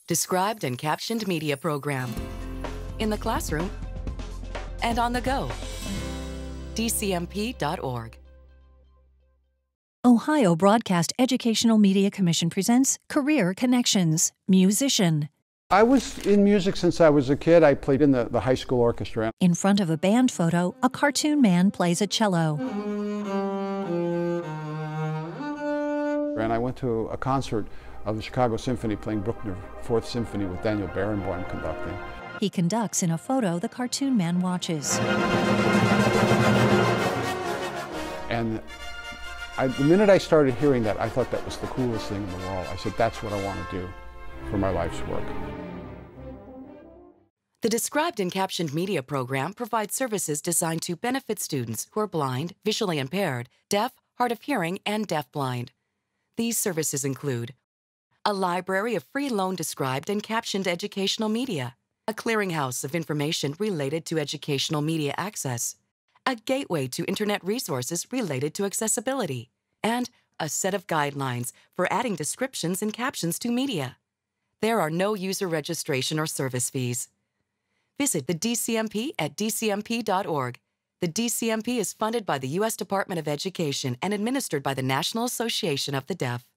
Described and captioned media program. In the classroom and on the go. dcmp.org. Ohio Broadcast Educational Media Commission presents Career Connections, Musician. I was in music since I was a kid. I played in the high school orchestra. In front of a band photo, a cartoon man plays a cello. And I went to a concert of the Chicago Symphony playing Bruckner Fourth Symphony with Daniel Barenboim conducting. He conducts in a photo the cartoon man watches. And the minute I started hearing that, I thought that was the coolest thing in the world. I said, that's what I want to do for my life's work. The Described and Captioned Media program provides services designed to benefit students who are blind, visually impaired, deaf, hard of hearing, and deafblind. These services include a library of free loan described and captioned educational media, a clearinghouse of information related to educational media access, a gateway to internet resources related to accessibility, and a set of guidelines for adding descriptions and captions to media. There are no user registration or service fees. Visit the DCMP at dcmp.org. The DCMP is funded by the U.S. Department of Education and administered by the National Association of the Deaf.